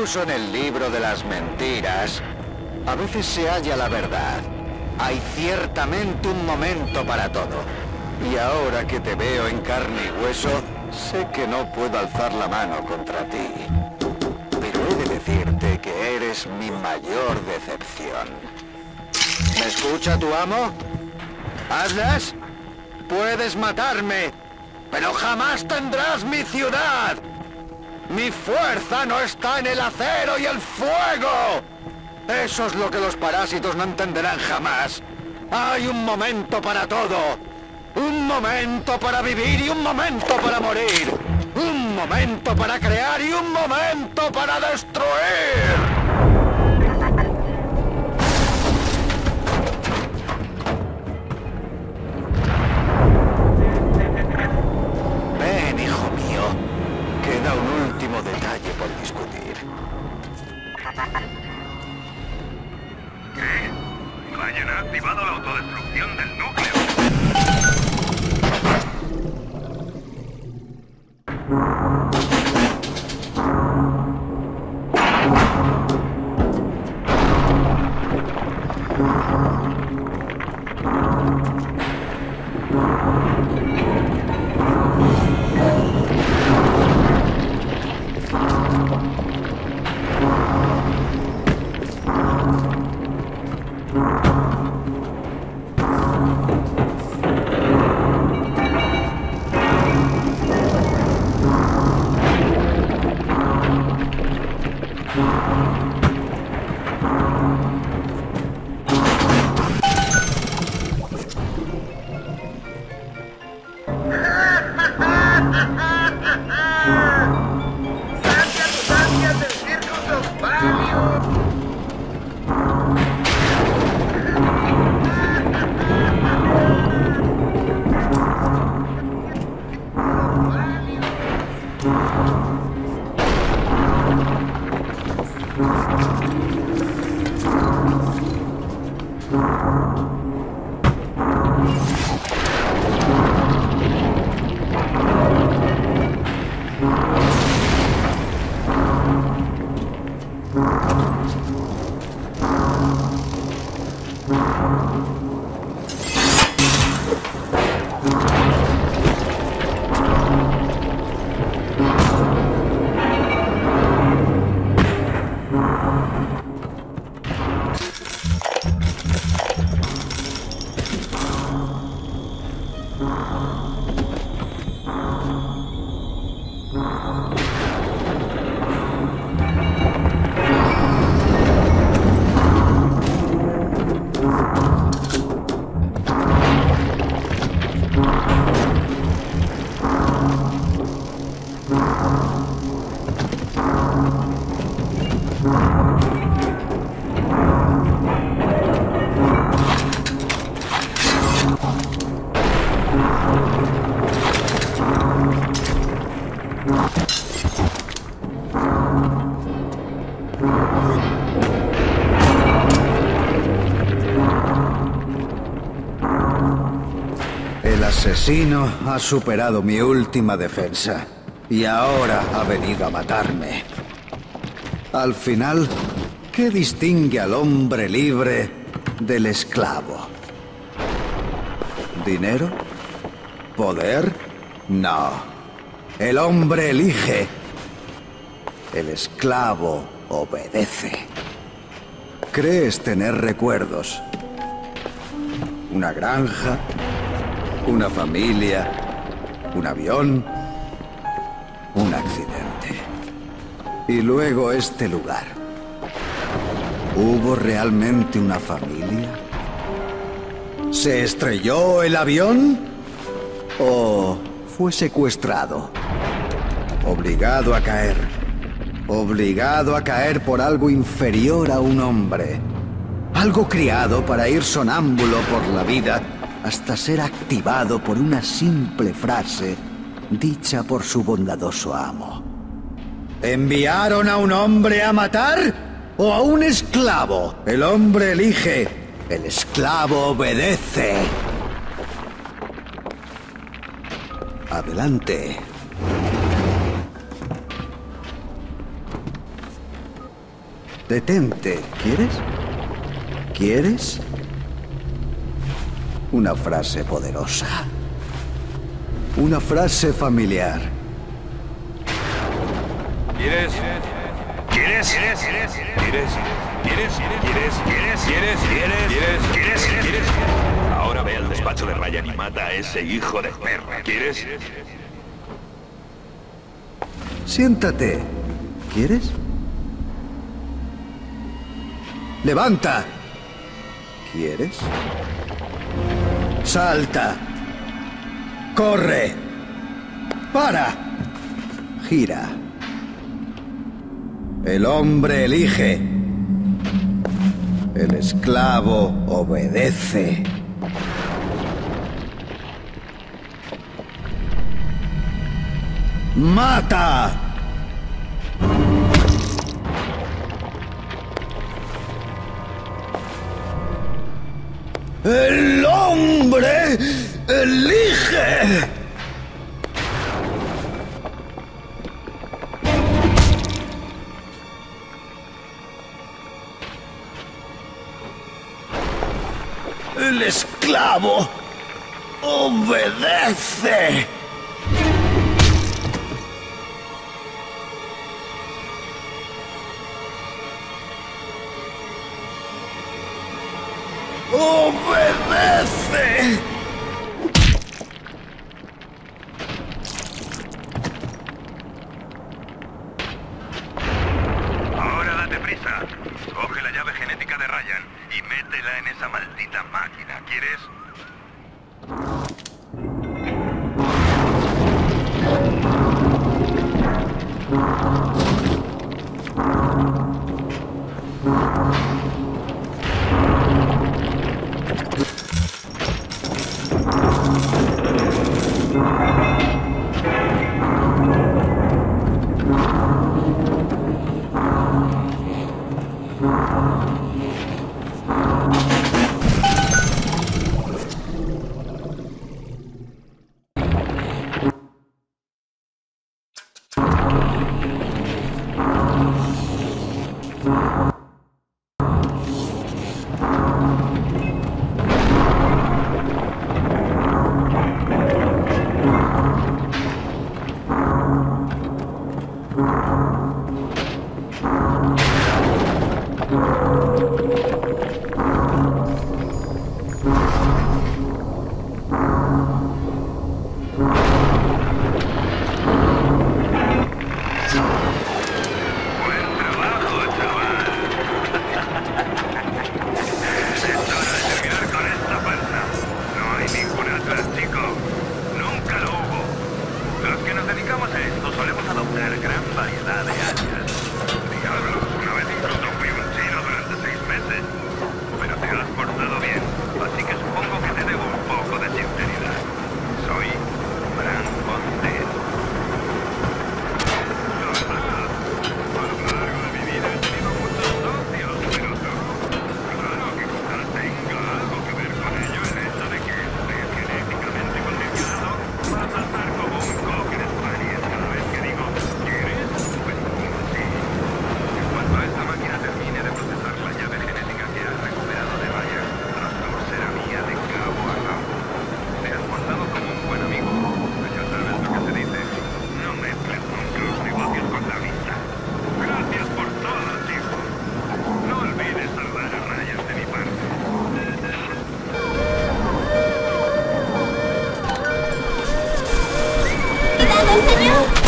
Incluso en el libro de las mentiras, a veces se halla la verdad. Hay ciertamente un momento para todo. Y ahora que te veo en carne y hueso, sé que no puedo alzar la mano contra ti. Pero he de decirte que eres mi mayor decepción. ¿Me escucha tu amo? ¿Atlas? Puedes matarme, pero jamás tendrás mi ciudad. Mi fuerza no está en el acero y el fuego. Eso es lo que los parásitos no entenderán jamás. Hay un momento para todo. Un momento para vivir y un momento para morir. Un momento para crear y un momento para destruir. Ven, hijo mío. Queda un último detalle por discutir. ¿Qué? Ryan ha activado la autodestrucción del núcleo. El asesino ha superado mi última defensa y ahora ha venido a matarme. Al final, ¿qué distingue al hombre libre del esclavo? ¿Dinero? ¿Poder? No. El hombre elige. El esclavo obedece. Crees tener recuerdos. Una granja, una familia, un avión, un accidente. Y luego este lugar. ¿Hubo realmente una familia? ¿Se estrelló el avión? ¿O fue secuestrado? Obligado a caer. Obligado a caer por algo inferior a un hombre. Algo criado para ir sonámbulo por la vida hasta ser activado por una simple frase dicha por su bondadoso amo. ¿Enviaron a un hombre a matar o a un esclavo? El hombre elige, el esclavo obedece. Adelante. Detente. ¿Quieres? ¿Quieres? Una frase poderosa. Una frase familiar. ¿Quieres? ¿Quieres? ¿Quieres? ¿Quieres? ¿Quieres? ¿Quieres? ¿Quieres? ¿Quieres? ¿Quieres? ¿Quieres? ¿Quieres? ¿Quieres? Ahora ve al despacho de Ryan y mata a ese hijo de perra. ¿Quieres? Siéntate. ¿Quieres? ¡Levanta! ¿Quieres? ¡Salta! ¡Corre! ¡Para! Gira. El hombre elige. El esclavo obedece. ¡Mata! ¡El hombre elige! El esclavo obedece. ¡Obedece! Ahora date prisa. Coge la llave genética de Ryan y métela en esa maldita máquina. ¿Quieres? Señor.